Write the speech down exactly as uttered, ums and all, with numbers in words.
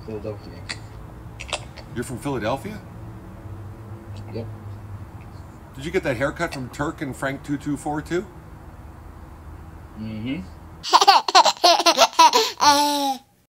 Philadelphia. You're from Philadelphia? Yep. Did you get that haircut from Turk and Frank two two four two? Mm-hmm.